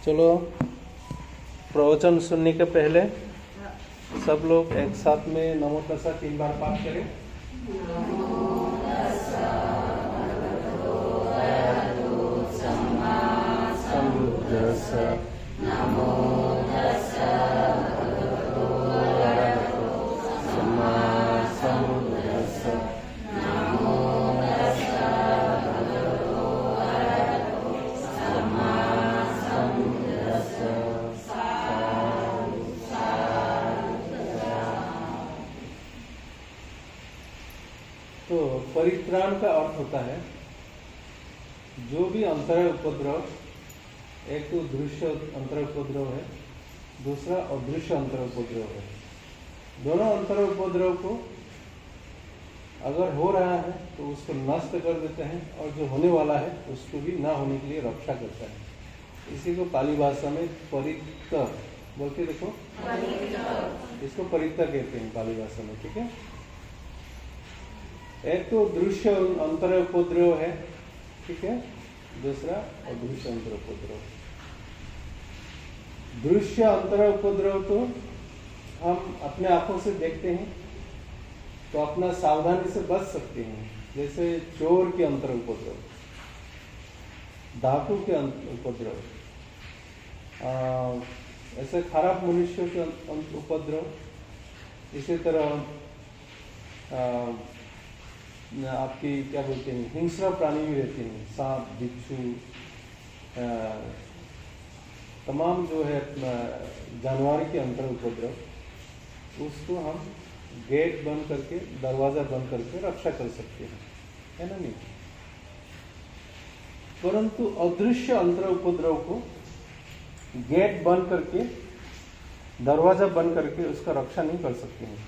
चलो प्रवचन सुनने के पहले सब लोग एक साथ में नमो तस्सा 3 बार पाठ करें। नमो तस्सा भगवतो अरहतो सम्मा सम्बुद्धिस्सा। नमो तस्सा भगवतो अरहतो सम्मा सम्बुद्धिस्सा। तो परित्राण का अर्थ होता है जो भी अंतर उपद्रव, एक तो दृश्य अंतर उपद्रव है, दूसरा अदृश्य अंतर उपद्रव है। दोनों अंतर उपद्रव को अगर हो रहा है तो उसको नष्ट कर देते हैं, और जो होने वाला है उसको भी ना होने के लिए रक्षा करता है। इसी को पाली भाषा में परित्त बोलते, देखो इसको परित्त कहते हैं पाली भाषा में, ठीक है। एक तो दृश्य अंतर उपद्रव है, ठीक है, दूसरा अदृश्य अंतर उपद्रव। दृश्य अंतर उपद्रव तो हम अपने आंखों से देखते हैं तो अपना सावधानी से बच सकते हैं, जैसे चोर के अंतर उपद्रव, डाकू के उपद्रव, ऐसे खराब मनुष्यों के उपद्रव। इसी तरह आपकी क्या बोलते हैं, हिंस्र प्राणी भी रहते हैं, सांप, बिच्छू, तमाम जो है जानवर के अंतर उपद्रव, उसको हम गेट बंद करके, दरवाजा बंद करके रक्षा कर सकते हैं, है ना नहीं। परंतु अदृश्य अंतर उपद्रव को गेट बंद करके, दरवाजा बंद करके उसका रक्षा नहीं कर सकते हैं।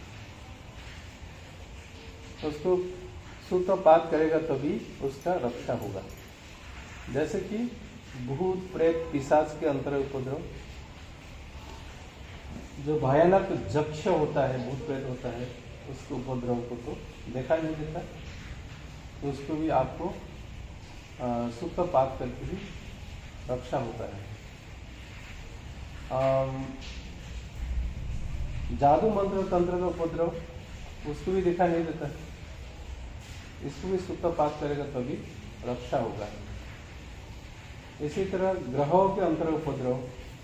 उसको सूत्रपात करेगा तभी उसका रक्षा होगा। जैसे कि भूत प्रेत पिशाच के अंतर उपद्रव, जो भयानक जक्ष होता है, भूत प्रेत होता है, उसके उपद्रव को तो देखा नहीं देता, तो उसको भी आपको सूत्रपात करके भी रक्षा होता है। जादू मंत्र तंत्र का उपद्रव, उसको भी देखा नहीं देता, इसको भी सूत्रपात करेगा तभी रक्षा होगा। इसी तरह ग्रहों के अंतर उपद्रव,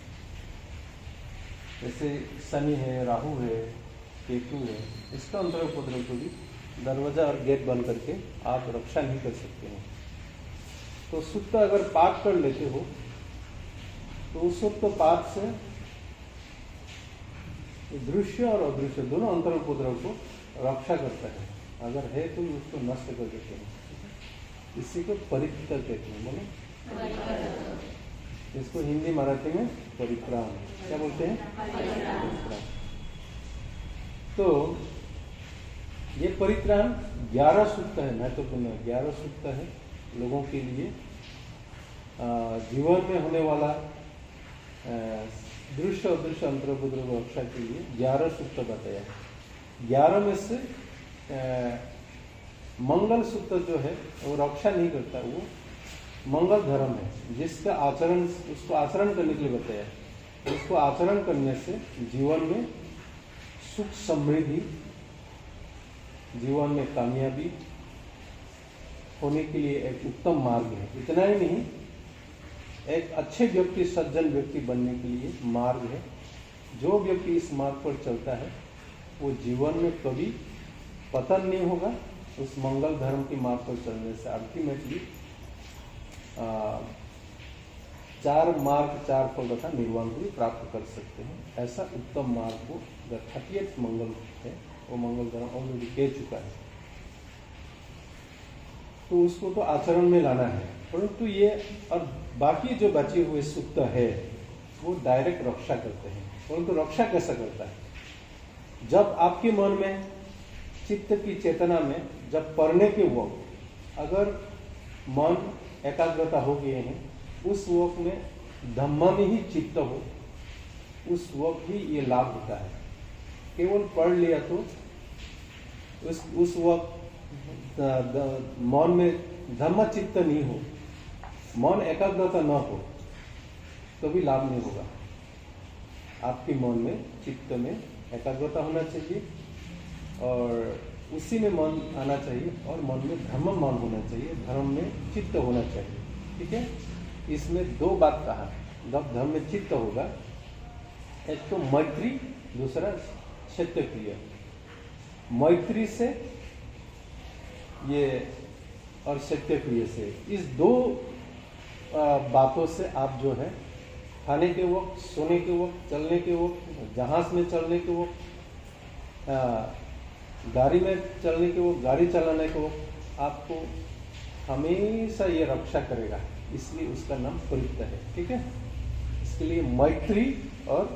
जैसे शनि है, राहु है, केतु है, इसका अंतर उपद्रव को भी दरवाजा और गेट बंद करके आप रक्षा नहीं कर सकते हैं। तो सूत्र अगर पाठ कर लेते हो तो उस सूत्र पाठ से दृश्य और अदृश्य दोनों अंतर उपद्रव को रक्षा करता है। अगर है तो उसको नष्ट कर देते हैं। इसी को परित्त कहते हैं। बोलो, इसको हिंदी मराठी में परित्राण क्या बोलते हैं, परित्राण। तो ये परित्राण 11 सूक्त है, महत्वपूर्ण 11 सूक्त है लोगों के लिए। जीवन में होने वाला दृश्य अदृश्य अंतर उपद्रव रक्षा के लिए 11 सूत्र बताया। 11 में से मंगल सूत्र जो है वो रक्षा नहीं करता, वो मंगल धर्म है, जिसका आचरण, उसको आचरण करने के लिए बताया। उसको आचरण करने से जीवन में सुख समृद्धि, जीवन में कामयाबी होने के लिए एक उत्तम मार्ग है। इतना ही नहीं, एक अच्छे व्यक्ति, सज्जन व्यक्ति बनने के लिए मार्ग है। जो व्यक्ति इस मार्ग पर चलता है वो जीवन में कभी पतन नहीं होगा। उस मंगल धर्म की मार्ग पर चलने से अल्टीमेटली 4 मार्ग 4 फल तथा निर्वाण को भी प्राप्त कर सकते हैं। ऐसा उत्तम मार्ग को 38 मंगल है, वो मंगल धर्म ऑलरेडी कह चुका है, तो उसको तो आचरण में लाना है। परंतु ये और बाकी जो बचे हुए सूक्त है वो डायरेक्ट रक्षा करते हैं। परंतु रक्षा कैसा करता है, जब आपके मन में, चित्त की चेतना में, जब पढ़ने के वक्त अगर मन एकाग्रता हो गए हैं, उस वक्त में धम्म में ही चित्त हो, उस वक्त ही ये लाभ होता है। केवल पढ़ लिया तो उस वक्त मन में धम्म चित्त नहीं हो, मन एकाग्रता न हो, कभी लाभ नहीं होगा। आपके मन में, चित्त में एकाग्रता होना चाहिए और उसी में मन आना चाहिए और मन में धर्म मन होना चाहिए, धर्म में चित्त होना चाहिए। ठीक है, इसमें दो बात कहा। जब धर्म में चित्त होगा, एक तो मैत्री, दूसरा सत्य क्रिया। मैत्री से ये और सत्य क्रिया से, इस दो बातों से आप जो है खाने के वक्त, सोने के वक्त, चलने के वक्त, जहाज में चलने के वक्त, गाड़ी में चलने के वक्त, गाड़ी चलाने के वक्त आपको हमेशा ये रक्षा करेगा, इसलिए उसका नाम परित्त है। ठीक है, इसके लिए मैत्री और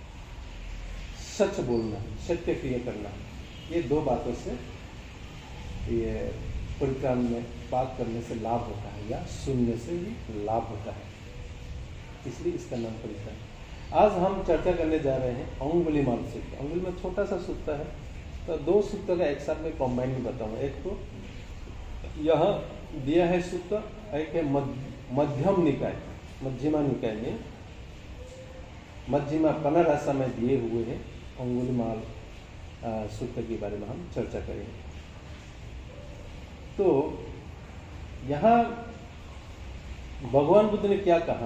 सच बोलना, सत्य क्रिया करना, ये दो बातों से ये परित्राण में बात करने से लाभ होता है या सुनने से भी लाभ होता है, इसलिए इसका नाम परित्राण। आज हम चर्चा करने जा रहे हैं अंगुलीमाल सूत्र। अंगुलीमाल छोटा सा सूत्र है, तो दो सूत्र का एक साथ में कॉम्बाइन में बताऊंगा। एक तो यहाँ दिया है सूत्र, एक है मध्यम निकाय, मध्यमा निकाय में मध्यमा कन्नड़ में दिए हुए हैं अंगुलीमाल सूत्र के बारे में हम चर्चा करेंगे। तो यहाँ भगवान बुद्ध ने क्या कहा,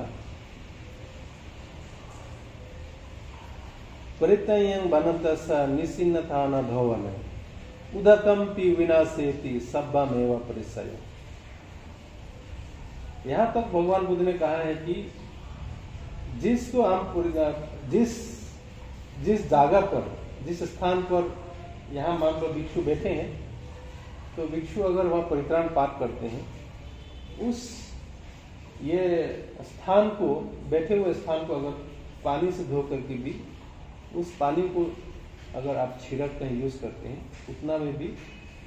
परित्ययं बनतस निसिन्नता न धवन उदकम पी विनाशेति सब्बमेव परिसय। यहाँ तक भगवान बुद्ध ने कहा है कि जिसको हम जिस जगह पर, जिस स्थान पर, यहाँ मान लो भिक्षु बैठे हैं, तो भिक्षु अगर वहाँ परित्राण पाठ करते हैं, उस ये स्थान को, बैठे हुए स्थान को अगर पानी से धो करके भी उस पानी को अगर आप छिड़क कर यूज करते हैं, उतना में भी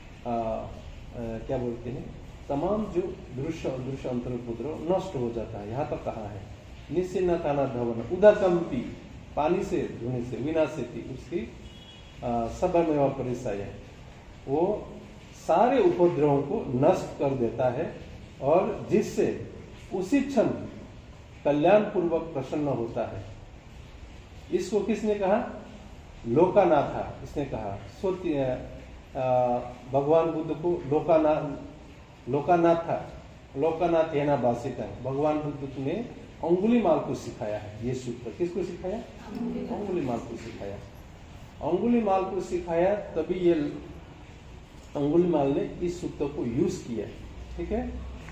क्या बोलते हैं, तमाम जो दृश्य अदृश्य अंतर्उपद्रव नष्ट हो जाता है। यहाँ तक कहा है निसिन्नता न धवन उदकम्पी, पानी से धोने से, विनाशेति, उसकी सब्बमेव परिसय, वो सारे उपद्रवों को नष्ट कर देता है और जिससे उसी क्षण कल्याण पूर्वक प्रसन्न होता है। इसको किसने कहा? लोकानाथा, इसने कहा। भगवान बुद्ध को लोकानाथ है ना भाषित है। भगवान बुद्ध ने अंगुलीमाल को सिखाया है ये सूत्र। किसको सिखाया? अंगुलीमाल को सिखाया। अंगुलीमाल को सिखाया, तभी ये अंगुलीमाल ने इस सूत्र को यूज किया। ठीक है,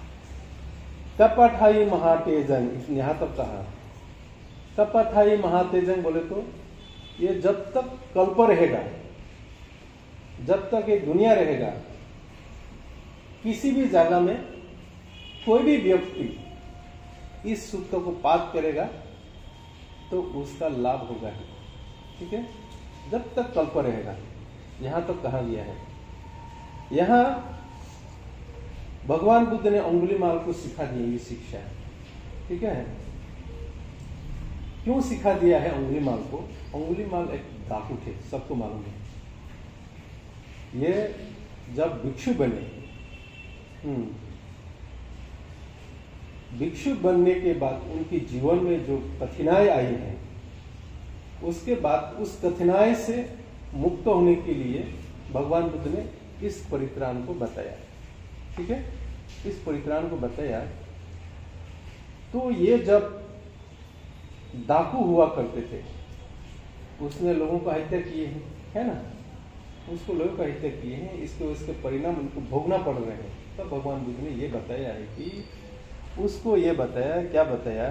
कपठाई महातेजन, यहाँ तक कहा। कपठाई महातेजन बोले तो ये जब तक कल्प रहेगा, जब तक ये दुनिया रहेगा, किसी भी जगह में कोई भी व्यक्ति इस सूत्र को पाठ करेगा तो उसका लाभ होगा ही। ठीक है, जब तक कल्प रहेगा, यहां तक कहा गया है। यहां भगवान बुद्ध ने अंगुलीमाल को सिखा दिया ये शिक्षा। ठीक है, क्यों सिखा दिया है अंगुलीमाल को? अंगुलीमाल एक डाकू थे, सबको मालूम है। ये जब भिक्षु बने, भिक्षु बनने के बाद उनके जीवन में जो कठिनाई आई है, उसके बाद उस कठिनाई से मुक्त होने के लिए भगवान बुद्ध ने इस परित्राण को बताया। ठीक है, इस परित्राण को बताया। तो ये जब डाकू हुआ करते थे, उसने लोगों को हत्या किए हैं, है ना, उसको लोगों को हत्या किए हैं, इसके परिणाम उनको भोगना पड़ रहे हैं। तब तो भगवान बुद्ध ने ये बताया है कि उसको ये बताया, क्या बताया,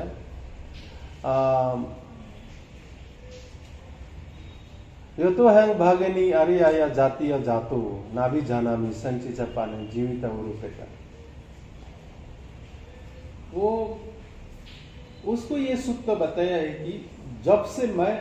यो तो है भागनी अरे आया जाति या जातो ना भी जाना मी संचित पाने जीवित रूपेता। वो उसको ये सूत्र बताया है कि जब से मैं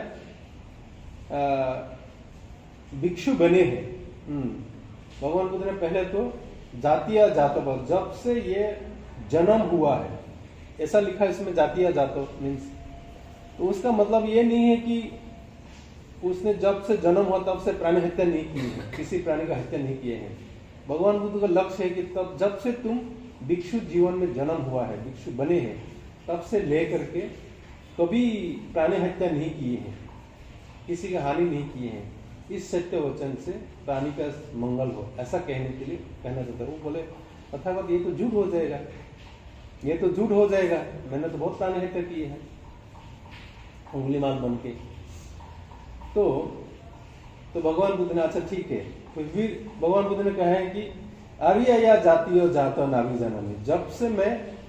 भिक्षु बने हैं, भगवान बुद्ध ने पहले तो जातिया जातो, जब से ये जन्म हुआ है, ऐसा लिखा इसमें जातिया जातो मीन्स, तो उसका मतलब ये नहीं है कि उसने जब से जन्म हुआ तब से प्राणी हत्या नहीं की है, किसी प्राणी का हत्या नहीं किए हैं। भगवान बुद्ध का लक्ष्य है कि तब जब से तुम भिक्षु जीवन में जन्म हुआ है, भिक्षु बने हैं, तब से लेकर के कभी प्राणी हत्या नहीं किए हैं, किसी की हानि नहीं किए हैं, इस सत्य वचन से प्राणी का मंगल हो, ऐसा कहने के लिए कहना चाहता है। वो बोले तथागत ये तो झूठ हो जाएगा, ये तो झूठ हो जाएगा, मैंने तो बहुत प्राणी हत्या किए हैं उंगलीमाल बन के। तो भगवान बुद्ध ने अच्छा ठीक है, फिर भी भगवान बुद्ध ने कहा है कि आर्य या जातीय जातो नाभि जननी, जब से मैं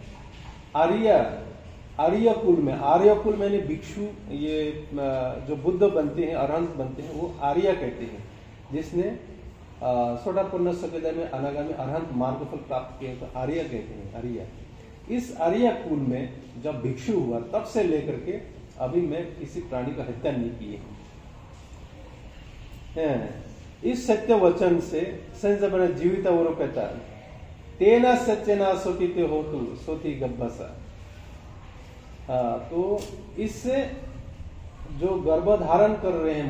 आर्य कुल में, आर्य कुल मैंने भिक्षु, ये जो बुद्ध बनते हैं, अरहंत बनते हैं, वो आर्य कहते हैं, जिसने सोडापन्न सभ्यता में अनागामी अरहंत मार्गफल प्राप्त किए तो आर्य कहते हैं, आर्य। इस आर्य कुल में जब भिक्षु हुआ तब से लेकर के अभी मैं किसी प्राणी का हत्या नहीं की है। इस सत्य वचन से संजय जीवित और कहता तेना सत्यना सोतीते हो तू सोती गब्बसा। तो इससे जो गर्भधारण कर रहे हैं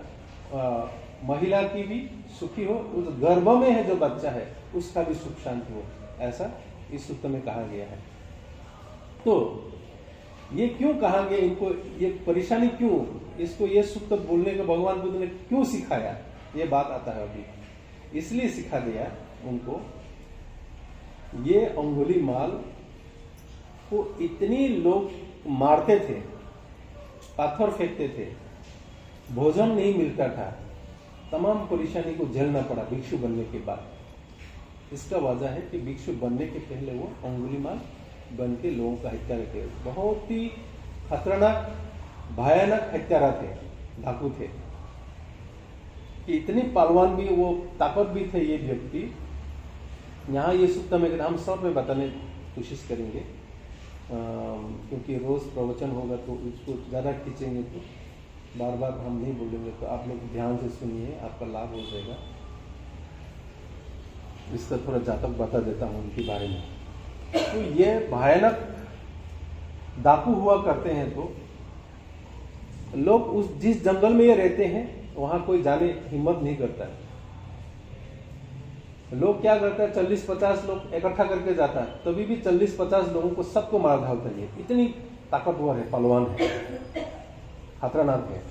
महिला की भी सुखी हो, उस गर्भ में है जो बच्चा है उसका भी सुख शांति हो, ऐसा इस सूत्र में कहा गया है। तो ये क्यों कहा गया, इनको ये परेशानी क्यों, इसको ये सूत्र बोलने का भगवान बुद्ध ने क्यों सिखाया, ये बात आता है अभी। इसलिए सिखा दिया उनको, ये अंगुलीमाल को इतनी लोग मारते थे, पत्थर फेंकते थे, भोजन नहीं मिलता था, तमाम परेशानी को झेलना पड़ा भिक्षु बनने के बाद। इसका वजह है कि भिक्षु बनने के पहले वो अंगुलीमाल बन के लोगों का हत्या करते, बहुत ही खतरनाक भयानक हत्यारा थे, डाकू थे, कि इतनी पहलवान भी, वो ताकत भी थे ये व्यक्ति। यहाँ ये सूत्र में हम सब में बताने की कोशिश करेंगे, क्योंकि रोज प्रवचन होगा तो उसको ज़्यादा खींचेंगे तो बार बार हम नहीं बोलेंगे, तो आप लोग ध्यान से सुनिए, आपका लाभ हो जाएगा। इसका थोड़ा जातक बता देता हूँ उनके बारे में। तो ये भयानक डाकू हुआ करते हैं, तो लोग उस जिस जंगल में ये रहते हैं वहां कोई जाने हिम्मत नहीं करता है। लोग क्या करते हैं, 40-50 लोग इकट्ठा करके जाता है, तभी भी 40-50 लोगों को सबको मार डालता है। इतनी ताकतवर है, पहलवान है, खतरनाक है।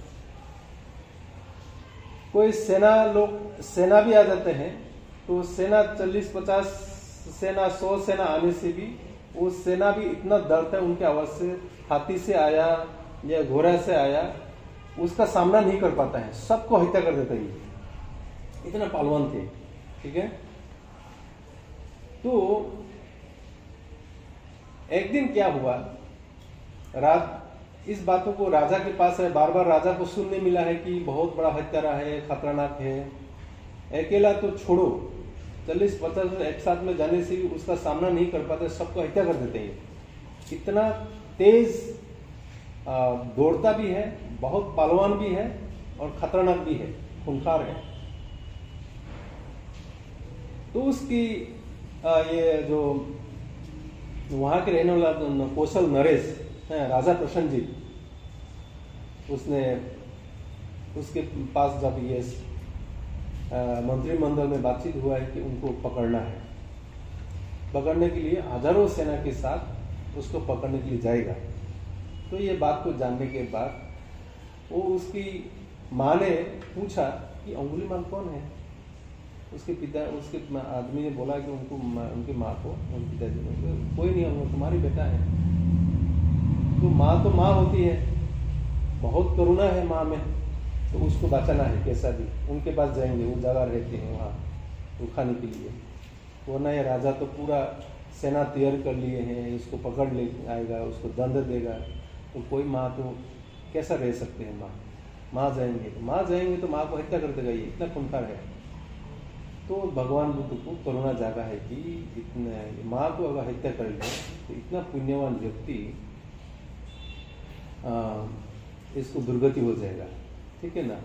कोई सेना भी आ जाते हैं, तो सेना 40-50 सेना 100 सेना आने से भी वो सेना भी इतना डरता है उनके आवाज से, हाथी से आया या घोड़ा से आया उसका सामना नहीं कर पाता है, सबको हत्या कर देता है, इतना पहलवान थे। ठीक है, तो एक दिन क्या हुआ, इस बातों को राजा के पास है, बार बार राजा को सुनने मिला है कि बहुत बड़ा हत्यारा है, खतरनाक है, अकेला तो छोड़ो, 40-50 एक साथ में जाने से भी उसका सामना नहीं कर पाते, सबको हत्या कर देते हैं। इतना तेज दौड़ता भी है, बहुत पहलवान भी है और खतरनाक भी है, खूंखार है। तो उसकी ये जो वहां के रहने वाला कौशल नरेश है, राजा प्रसन्नजीत, उसने उसके पास जब ये मंत्रिमंडल में बातचीत हुआ है कि उनको पकड़ना है, पकड़ने के लिए हजारों सेना के साथ उसको पकड़ने के लिए जाएगा। तो ये बात को जानने के बाद वो उसकी माँ ने पूछा कि अंगुलीमाल कौन है। उसके आदमी ने बोला कि उनकी माँ को, उनके पिताजी ने, कोई नहीं, हम तुम्हारी बेटा है। तो माँ होती है, बहुत करुणा है माँ में, तो उसको बचाना है कैसा भी। उनके पास जाएंगे, वो जगह रहते हैं वहाँ तो खाने के लिए, वरना ये राजा तो पूरा सेना तैयार कर लिए हैं, इसको पकड़ ले आएगा, उसको दंड देगा। तो कोई माँ तो कैसा रह सकते हैं, माँ जाएंगे तो माँ को हत्या कर देगा, ये इतना खूंखार है। तो भगवान बुद्ध को करुणा जागा है कि इतने माँ को अगर हत्या कर ले तो इतना पुण्यवान व्यक्ति इसको दुर्गति हो जाएगा। ठीक है ना,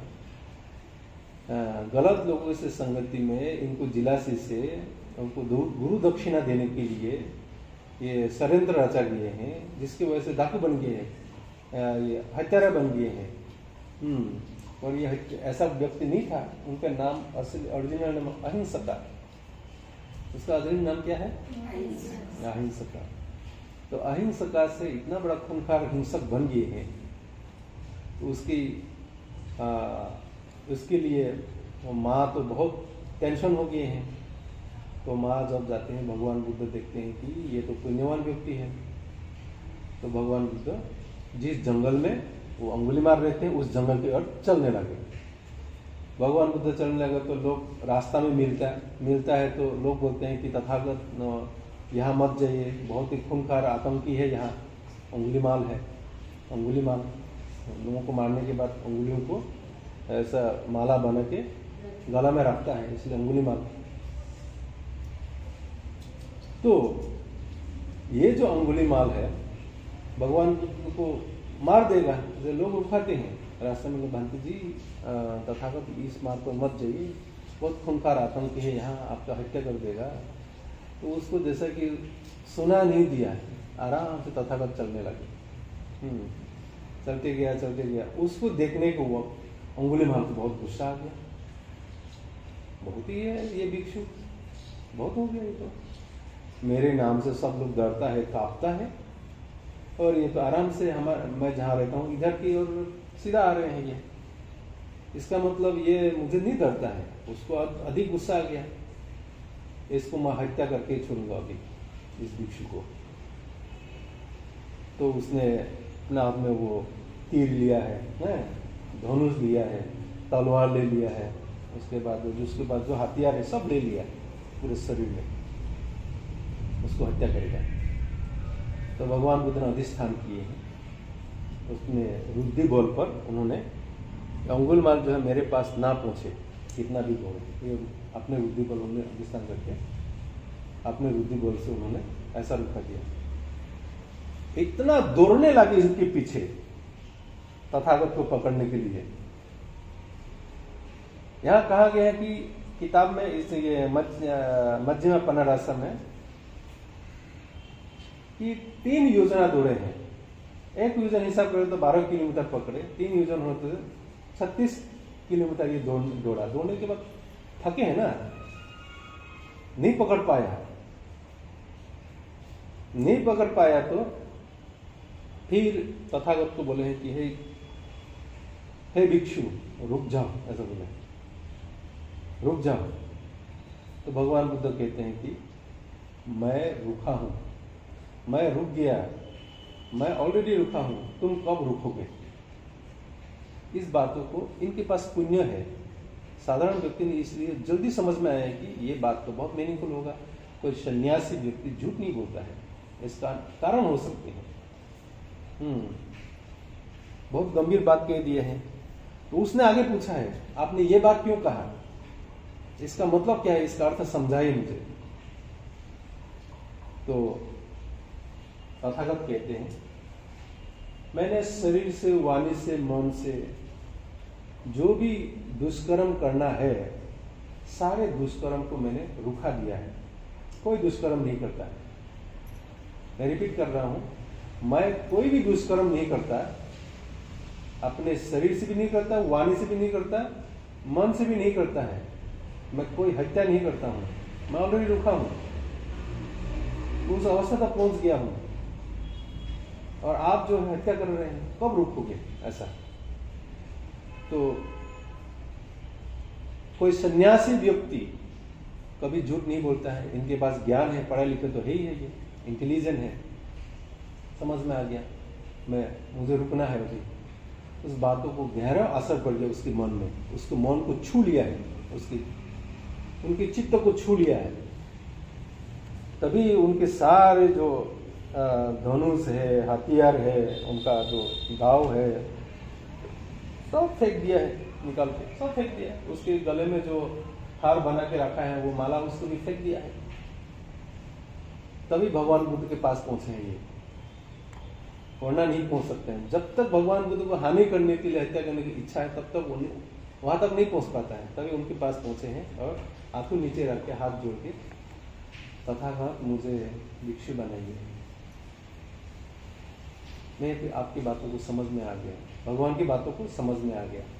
गलत लोगों से संगति में इनको जिलासी से उनको गुरु दक्षिणा देने के लिए ये षड्यंत्र रचा गए हैं, जिसकी वजह से डाकू बन गए हैं, ये हत्यारा बन गए हैं। और ये ऐसा व्यक्ति नहीं था, उनका नाम ओरिजिनल नाम अहिंसका। उसका ओरिजिनल नाम क्या है? अहिंसका। तो अहिंसका से इतना बड़ा खूंखार हिंसक बन गए हैं, तो उसके लिए वो माँ तो बहुत टेंशन हो गए हैं। तो माँ जब जाते हैं, भगवान बुद्ध देखते हैं कि ये तो पुण्यवान व्यक्ति है, तो भगवान बुद्ध जिस जंगल में वो अंगुलीमाल रहते हैं उस जंगल की ओर चलने लगे। भगवान बुद्ध चलने लगे तो लोग रास्ता में मिलता है तो लोग बोलते हैं कि तथागत यहाँ मत जाइए, बहुत ही खूंखार आतंकी है यहाँ, अंगुलीमाल है। अंगुलीमाल लोगों को मारने के बाद अंगुलियों को ऐसा माला बना के गला में रखता है, इसलिए अंगुलीमाल। तो ये जो अंगुलीमाल है भगवान बुद्ध को मार देगा। जैसे लोग उठाते हैं रास्ते में, भांति जी तथागत इस मार्ग पर मत जाइए, बहुत खूंखार आतंकी है यहाँ, आपका हत्या कर देगा। तो उसको जैसा कि सुना नहीं दिया, आराम से तथागत चलने लगे। चलते गया। उसको देखने को वो अंगुलीमाल को बहुत गुस्सा आ गया। बहुत ही है ये भिक्षु, बहुत हो गया ये तो, मेरे नाम से सब लोग डरता है, कांपता है, और ये तो आराम से मैं जहाँ रहता हूँ इधर की ओर सीधा आ रहे हैं ये, इसका मतलब ये मुझे नहीं डरता है। उसको अधिक गुस्सा आ गया, इसको मैं हत्या करके छोड़ूंगा अभी इस भिक्षु को। तो उसने अपने हाथ में वो तीर लिया है, धनुष लिया है, तलवार ले लिया है, उसके बाद जो हथियार है सब ले लिया पूरे शरीर में, उसको हत्या करेगा। तो भगवान बुद्ध ने अधिष्ठान किए हैं, उसमें रुद्धि बल पर उन्होंने अंगुलीमाल जो है मेरे पास ना पहुंचे, कितना भी बोले, ये अपने रुद्धि बल उन्होंने अधिष्ठान करके अपने रुद्धि बल से उन्होंने ऐसा रुका दिया। इतना दौड़ने लगे इसके पीछे तथागत को पकड़ने के लिए। यहां कहा गया है कि किताब में इस ये मध्यमा पन्नारासा में कि 3 योजना दौड़े हैं। एक योजन हिसाब करें तो 12 किलोमीटर पकड़े, 3 योजन होते 36 किलोमीटर ये दौड़ा। दौड़ने के बाद थके हैं ना, नहीं पकड़ पाया तो फिर तथागत को बोले हैं कि हे भिक्षु रुक जाओ, ऐसा बोले, रुक जाओ। तो भगवान बुद्ध कहते हैं कि मैं रुका हूं, मैं रुक गया, मैं ऑलरेडी रुका हूं, तुम कब रुकोगे। इस बातों को इनके पास पुण्य है, साधारण व्यक्ति ने इसलिए जल्दी समझ में आया कि ये बात तो बहुत मीनिंगफुल होगा। कोई सन्यासी व्यक्ति झूठ नहीं बोलता है, इसका कारण हो सकते हैं। बहुत गंभीर बात कह दिए हैं। तो उसने आगे पूछा है, आपने ये बात क्यों कहा, इसका मतलब क्या है, इसका अर्थ समझाइए मुझे। तो तथागत कहते हैं, मैंने शरीर से, वाणी से, मन से जो भी दुष्कर्म करना है, सारे दुष्कर्म को मैंने रुका दिया है, कोई दुष्कर्म नहीं करता है। मैं रिपीट कर रहा हूं, मैं कोई भी दुष्कर्म नहीं करता, अपने शरीर से भी नहीं करता, वाणी से भी नहीं करता, मन से भी नहीं करता है। मैं कोई हत्या नहीं करता हूं, मैं ऑलरेडी रुका हूं, उस अवस्था तक पहुंच गया हूं। और आप जो हत्या कर रहे हैं, कब रुकोगे ऐसा। तो कोई सन्यासी व्यक्ति कभी झूठ नहीं बोलता है, इनके पास ज्ञान है, पढ़े लिखे तो है ही है, ये इंटेलिजेंट है, समझ में आ गया मुझे रुकना है। अभी उस बातों को गहरा असर पड़ गया उसके मन में, उसके मन को छू लिया है, उनके चित्त को छू लिया है। तभी उनके सारे जो धनुष है, हथियार है, उनका जो गाव है, सब फेंक दिया है, निकाल के सब फेंक दिया। उसके गले में जो हार बना के रखा है, वो माला, उसको भी फेंक दिया है। तभी भगवान बुद्ध के पास पहुंचे हैं ये, वरना नहीं पहुंच सकते हैं। जब तक भगवान बुद्ध को हानि करने के लिए, हत्या करने की इच्छा है, तब तक वो वहां तक नहीं पहुंच पाता है। तभी उनके पास पहुंचे हैं और आंखों नीचे रख के, हाथ जोड़ के, तथागत मुझे भिक्षु बनाइए। मैं आपकी बातों को समझ में आ गया, भगवान की बातों को समझ में आ गया।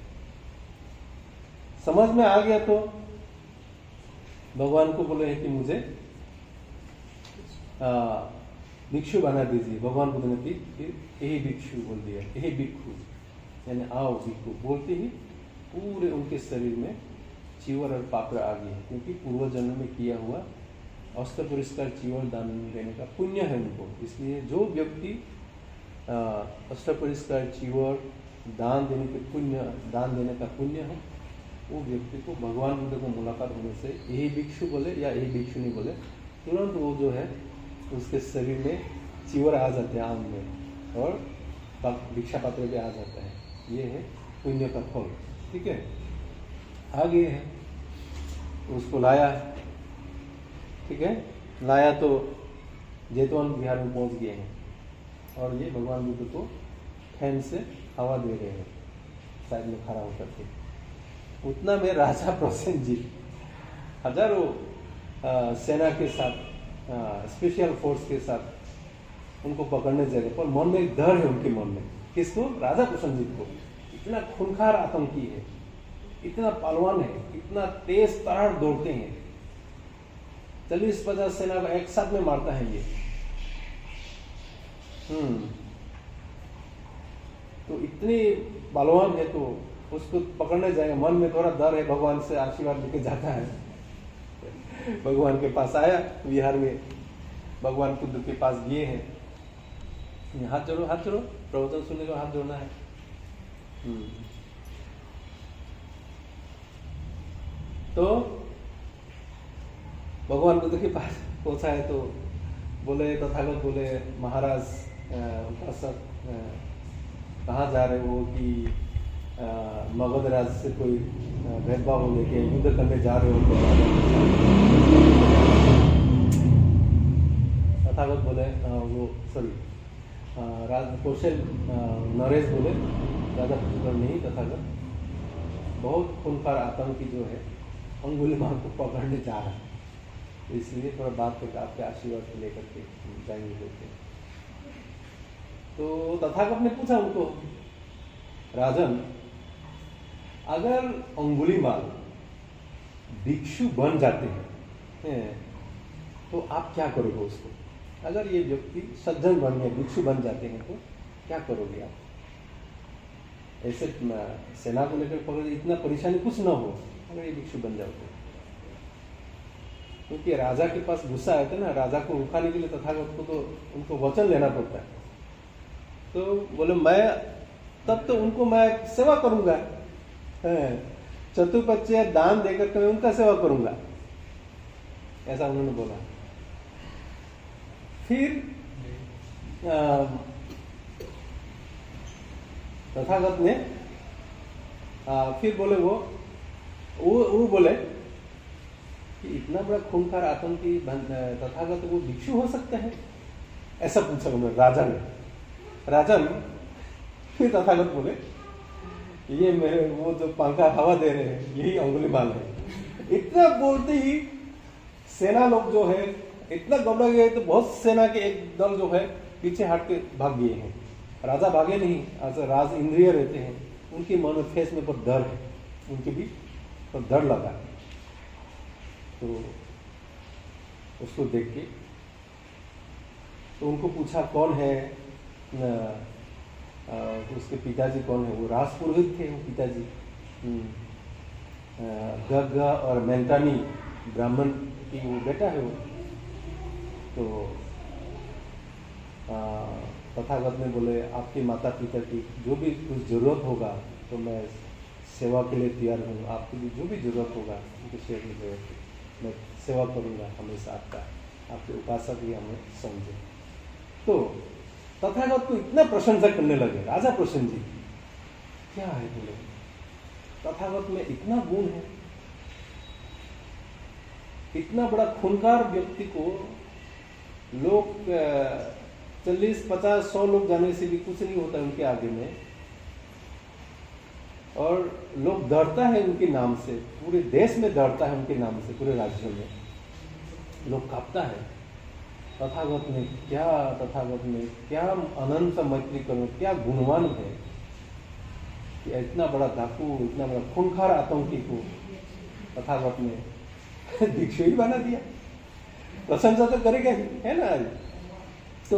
समझ में आ गया तो भगवान को बोले हैं कि मुझे भिक्षु बना दीजिए। भगवान बुद्ध ने भी फिर यही भिक्षु बोल दिया, यही भिक्षु, यानी आओ भिक्षु बोलते ही पूरे उनके शरीर में चीवर और पात्र आ गए, क्योंकि पूर्व जन्म में किया हुआ अष्ट पुरस्कार चीवर दान देने का पुण्य है उनको। इसलिए जो व्यक्ति अष्ट पुरस्कार चीवर दान देने का पुण्य है, वो व्यक्ति को भगवान बुद्ध को मुलाकात होने से यही भिक्षु बोले या यही भिक्षु नहीं बोले, तुरंत वो जो है उसके शरीर में चीवर आ जाते हैं आम में, और भिक्षा पात्र भी आ जाता है। ये है पुण्य का फल। ठीक है, आगे है उसको लाया। ठीक है, लाया तो जैतवन बिहार में पहुंच गए हैं, और ये भगवान बुद्ध को फैन से हवा दे रहे हैं साइड में खड़ा होकर के। उतना में राजा प्रसेनजीत हजारों सेना के साथ, स्पेशल फोर्स के साथ उनको पकड़ने जाएंगे, पर मन में एक डर है उनके मन में। किसको? राजा प्रसेनजीत को। इतना खूंखार आतंकी है, इतना पहलवान है, इतना तेज तरार दौड़ते हैं, 40-50 सेना को एक साथ में मारता है ये। तो इतने बलवान है, तो उसको पकड़ने जाएगा, मन में थोड़ा डर है। भगवान से आशीर्वाद लेके जाता है, भगवान के पास आया बिहार में, भगवान बुद्ध के पास गए हैं। हाथ जोड़ो, हाथ जोड़ो, प्रवचन सुनने को हाथ जोड़ना है। तो भगवान बुद्ध के पास पहुंचा है, तो बोले, तथागत बोले, महाराज उपासक कहाँ जा रहे हो? कि मगध राज से कोई भेदभाव लेके युद्ध करने जा रहे हो? तथागत बोले, वो सॉरी कौशल नरेश बोले, राजा पुत्र नहीं तथागत, बहुत खूंखार आतंकी जो है अंगुलीमाल को पकड़ने जा रहा है, इसलिए थोड़ा बात करके आपके आशीर्वाद लेकर के जाएंगे बोलते। तो तथागत ने पूछा उनको, राजन, अगर अंगुलीमाल भिक्षु बन जाते हैं तो आप क्या करोगे उसको? अगर ये व्यक्ति सज्जन बन गए, भिक्षु बन जाते हैं, तो क्या करोगे आप? ऐसे सेना को लेकर पकड़, इतना परेशानी कुछ ना हो अगर ये भिक्षु बन जाओ तो। क्योंकि राजा के पास गुस्सा आया था ना, राजा को रुकाने के लिए तथागत को तो उनको वचन लेना पड़ता है। तो बोले, मैं तब तो उनको मैं सेवा करूंगा, चतुर्पच्चय दान देकर के मैं उनका सेवा करूंगा, ऐसा उन्होंने बोला। फिर तथागत ने फिर बोले, वो बोले कि इतना बड़ा खूंखार आतंकी तथागत वो भिक्षु हो सकता है? ऐसा पूछा उन्होंने राजा ने। राजन, फिर तथागत बोले, ये मेरे वो जो पंखा हवा दे रहे हैं यही अंगुलीमाल है। इतना बोलते ही सेना लोग जो है इतना घबरा गए, तो बहुत सेना के एक दल जो है पीछे हट के भाग गए हैं। राजा भागे नहीं, ऐसा राज इंद्रिय रहते हैं, उनके मन में फेस में बहुत डर है, उनके भी तो डर लगा। तो उसको देख के तो उनको पूछा, कौन है? तो उसके पिताजी कौन है? वो राजपुरोहित थे वो पिताजी, गग्गा और मेंटानी ब्राह्मण की वो बेटा है वो। तो तथागत ने बोले, आपके माता पिता की जो भी कुछ जरूरत होगा तो मैं सेवा के लिए तैयार हूँ, आपकी भी जो भी जरूरत होगा उनके शेयर में जरूरत मैं सेवा करूँगा हमेशा आपका, आपके उपासक ही हमें समझे। तो तथागत को इतना प्रशंसा करने लगे राजा प्रसेनजीत। क्या है बोले, तथागत में इतना गुण है, इतना बड़ा खूंखार व्यक्ति को लोग 40, 50, 100 लोग जाने से भी कुछ नहीं होता उनके आगे में, और लोग डरता है उनके नाम से, पूरे देश में डरता है उनके नाम से, पूरे राज्यों में लोग कांपता है। तथागत ने क्या अनंत मैत्री करो, क्या गुणवान है कि इतना बड़ा डाकू, इतना बड़ा खूंखार आतंकी को तथागत ने भिक्षु ही बना दिया। प्रशंसा तो करेगा ही, है ना? तो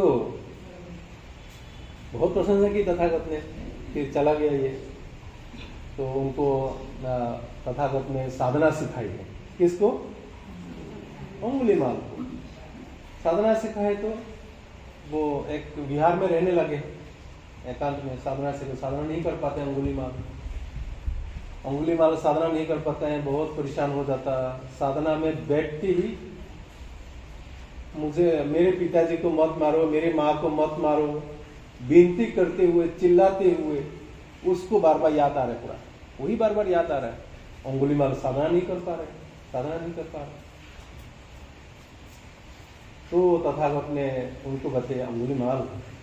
बहुत प्रशंसा की तथागत ने, फिर चला गया ये। तो उनको तथागत ने साधना सिखाई है। किसको? अंगुलीमाल को साधना सिखाई। तो वो एक विहार में रहने लगे, एकांत में साधना से। साधना नहीं कर पाते अंगुलीमाल साधना नहीं कर पाते हैं, बहुत परेशान हो जाता। साधना में बैठते ही मुझे मेरे पिताजी को मत मारो, मेरी माँ को मत मारो, विनती करते हुए, चिल्लाते हुए उसको बार बार याद आ रहा है। पूरा वही बार बार याद आ रहा है। अंगुलीमाल साधना नहीं कर पा रहे। तो तथागत ने उनको बताया, अंगुलीमाल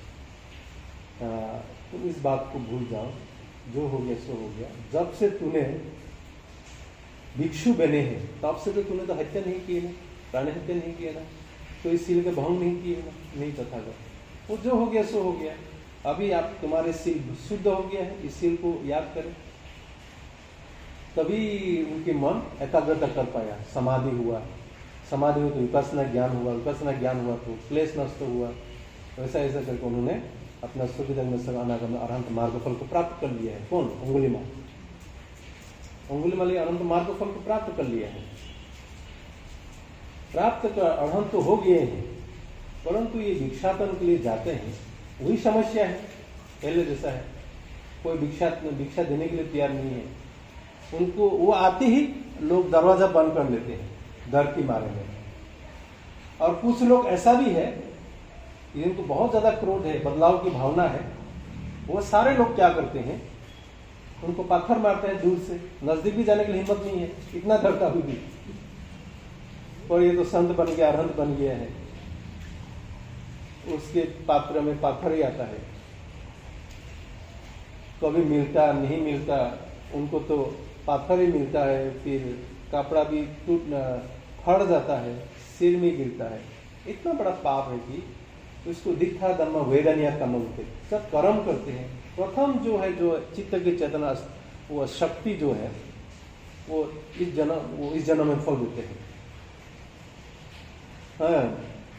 तुम इस बात को भूल जाओ, जो हो गया सो हो गया। जब से तूने भिक्षु बने हैं तब से तो तूने तो हत्या नहीं की ना, प्राणी हत्या नहीं किया ना, तो इस सील के भंग नहीं किए ना। नहीं तथागत, वो जो हो गया सो हो गया। अभी आप तुम्हारे सील शुद्ध हो गया है, इस सील को याद करें। तभी उनके मन एकाग्रता कर पाया, समाधि हुआ तो विपස්සना ज्ञान हुआ तो क्लेश नष्ट हुआ। वैसा ऐसा करके उन्होंने अपना सुखिदंग अनागम अरहंत मार्ग फल को प्राप्त कर लिया है। कौन? अंगुलीमाल अनंत मार्ग फल को प्राप्त कर लिया है। प्राप्त कर अरहंत तो हो गए हैं, परंतु ये भिक्षाटन के लिए जाते हैं, वही समस्या है पहले जैसा है। कोई भिक्षा देने के लिए तैयार नहीं है उनको। वो आते ही लोग दरवाजा बंद कर लेते हैं डर की मारे में। और कुछ लोग ऐसा भी है जिनको बहुत ज्यादा क्रोध है, बदलाव की भावना है, वो सारे लोग क्या करते हैं, उनको पत्थर मारते हैं दूर से। नजदीक भी जाने की हिम्मत नहीं है, इतना डरता हुई भी। और ये तो संत बन गया, अरहंत बन गया है, उसके पात्र में पत्थर ही आता है। कभी मिलता नहीं मिलता, उनको तो पत्थर ही मिलता है। फिर कपड़ा भी फट जाता है, सिर में गिरता है। इतना बड़ा पाप है कि उसको दिखा धम्म वेदनिया कर्म होते। जब कर्म करते हैं, प्रथम जो है, जो चित्त की चेतना, वो शक्ति जो है, वो इस जन्म में फल देते हैं। हाँ,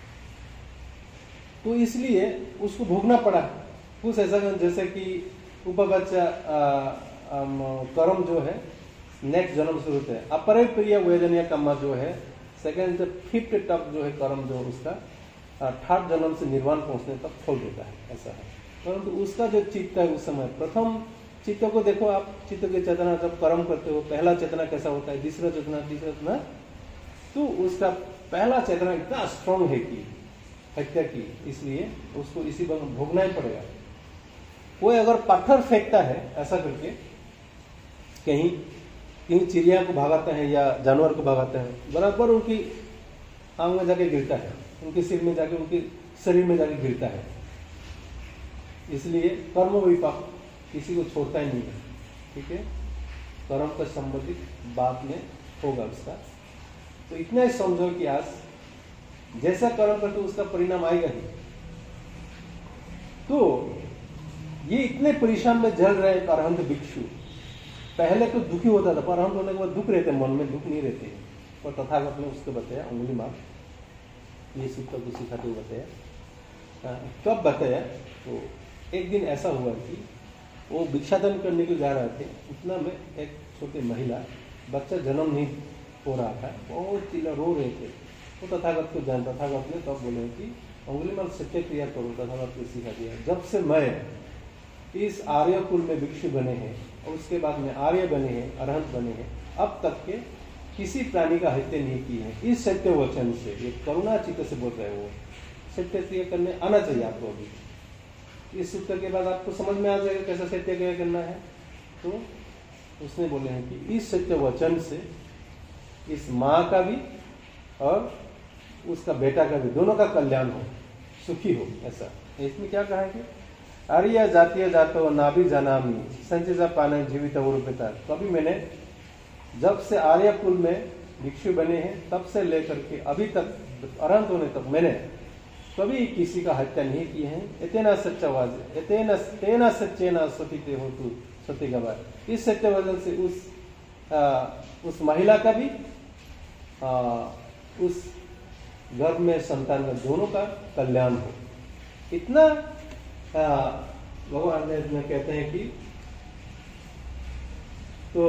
तो इसलिए उसको भोगना पड़ा। कुछ ऐसा जैसे कि उपबच्चा कर्म जो है नेक्स्ट जन्म से होते हैं। अपरे प्रिय वेदनीय कर्म जो है सेकेंड से फिफ्थ तक जो है कर्म जो उसका थर्ड जन्म से निर्वाण पहुंचने तक फल देता है, ऐसा है। परंतु उसका जो चित्त है उस समय, प्रथम चित्त को देखो आप, चित्त की चेतना जब कर्म करते हो, पहला चेतना कैसा होता है, दूसरा चेतना, तीसरा चेतना, तो उसका पहला चेतना इतना स्ट्रांग है कि हत्या की, इसलिए उसको इसी वक्त भोगना ही पड़ेगा। कोई अगर पत्थर फेंकता है ऐसा करके, कहीं चिड़िया को भगाता है या जानवर को भगाता है, बराबर उनकी आंख में जाके गिरता है, उनके सिर में जाके, उनके शरीर में जाके गिरता है। इसलिए कर्म विपाक किसी को छोड़ता ही नहीं है, ठीक है। कर्म का संबंधित बाद में होगा उसका। तो इतना ही समझो कि आज जैसा कर्म करते उसका परिणाम आएगा ही। तो ये इतने परेशान में जल रहे एक अरहंत भिक्षु, पहले तो दुखी होता था, पर अरहंत होने के बाद दुख रहते, मन में दुख नहीं रहते। और तथागत ने उसको बताया, अंगुलीमाल ये सूत्र को सिखाते हुए बताया। कब बताया? तो एक दिन ऐसा हुआ कि वो भिक्षाटन करने के जा रहे थे, उतना में एक छोटी महिला, बच्चा जन्म नहीं हो रहा था, बहुत चिल्ला रो रहे थे। तो तथागत को जान, तथागत ने तब बोले कि अंगुलीमाल सत्य क्रिया करो। तथागत को सिखा दिया, जब से मैं इस आर्य कुल में भिक्षु बने हैं और उसके बाद में आर्य बने हैं, अरहंत बने हैं, अब तक के किसी प्राणी का हत्या नहीं की है। इस सत्य वचन से, ये करुणा चित्त से बोल रहे हो, सत्य क्रिया करने आना चाहिए आपको। अभी इस सूत्र के बाद आपको समझ में आ जाएगा कैसा सत्य क्रिया करना है। तो उसने बोले हैं कि इस सत्य वचन से इस माँ का भी और उसका बेटा का भी, दोनों का कल्याण हो, सुखी हो, ऐसा। इसमें क्या कहा है कि आर्य जातीय जातो नाभि जनामी संचिजा पाने जीवित रूपता। कभी मैंने जब से आर्य कुल में भिक्षु बने हैं तब से लेकर के अभी तक अरहंत होने तक मैंने कभी किसी का हत्या नहीं की है। इतना सच्चावाज, तेना सच्चेना सतीते हो तू सती गवार। इस सत्य वजन से उस महिला का भी, उस गर्भ में संतान का, दोनों का कल्याण हो। इतना भगवान ने कहते हैं कि तो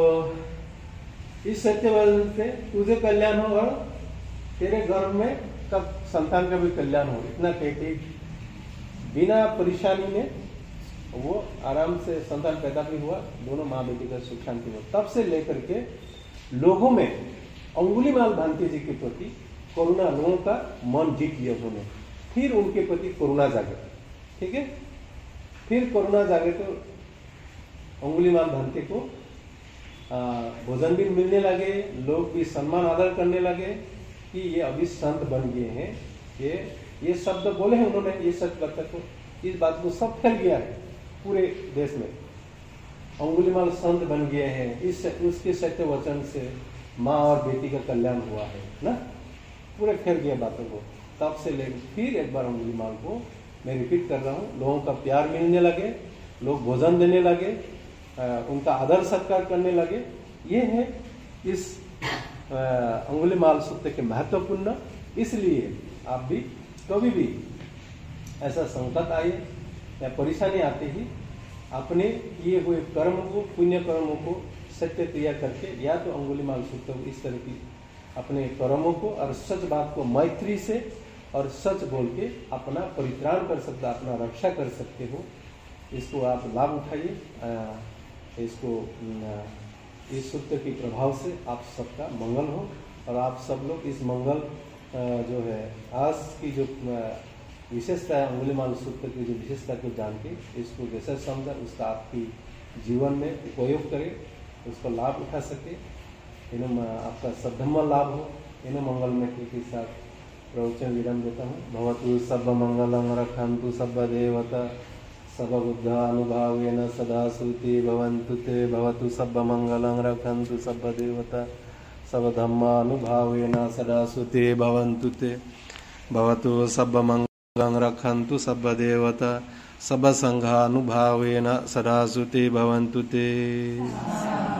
इस सत्य वचन से तुझे कल्याण हो और तेरे गर्भ में तब संतान का भी कल्याण हो, इतना कहते बिना परेशानी में वो आराम से संतान पैदा भी हुआ, दोनों माँ बेटी का सुख शांति हुआ। तब से लेकर के लोगों में अंगुलीमाल भांति जी के प्रति करुणा, लोगों का मन जीत लिया उन्होंने। फिर उनके प्रति करुणा जागे, ठीक है, फिर करुणा जागे तो अंगुलीमाल भांति को भोजन भी मिलने लगे, लोग भी सम्मान आदर करने लगे कि ये अभी संत बन गए हैं। ये शब्द बोले हैं उन्होंने, ये सच बात को, इस बात को सब फैल गया है पूरे देश में। अंगुलीमाल संत बन गए हैं, इस उसके सत्य वचन से माँ और बेटी का कल्याण हुआ है ना, पूरे फैल गया बातों को। तब से लेकर फिर एक बार अंगुलीमाल को मैं रिपीट कर रहा हूँ, लोगों का प्यार मिलने लगे, लोग भोजन देने लगे, उनका आदर सत्कार करने लगे। ये है इस अंगुलीमाल सूत्र के महत्वपूर्ण। इसलिए आप भी कभी भी ऐसा संकट आए या परेशानी आते ही अपने किए हुए कर्म को, पुण्य कर्मों को सत्य क्रिया करके, या तो अंगुलीमाल सूत्र को इस तरह की अपने कर्मों को और सच बात को मैत्री से और सच बोल के अपना परित्राण कर सकते, अपना रक्षा कर सकते हो। इसको आप लाभ उठाइए, इसको इस सूत्र के प्रभाव से आप सबका मंगल हो और आप सब लोग इस मंगल जो है आज की जो विशेषता है, अंगुलीमाल सूत्र की जो विशेषता को जान के इसको जैसा समझा उसका आपकी जीवन में उपयोग करें, उसका लाभ उठा सके, आपका सद्धम्म लाभ हो। इन मंगलमय के साथ प्रवचन विराम देता हूँ। भवतु सब मंगलम रखन्तु सब देवता सब बुद्धानुभावेन सदा सुते भवन्तु ते। भवतु सब मंगलं रखन्तु सब देवता सब धम्मानुभावेन सदा सुते भवन्तु ते। भवतु सब मंगलं रखन्तु सब देवता सब संघानुभावेन सदा सुते भवन्तु ते।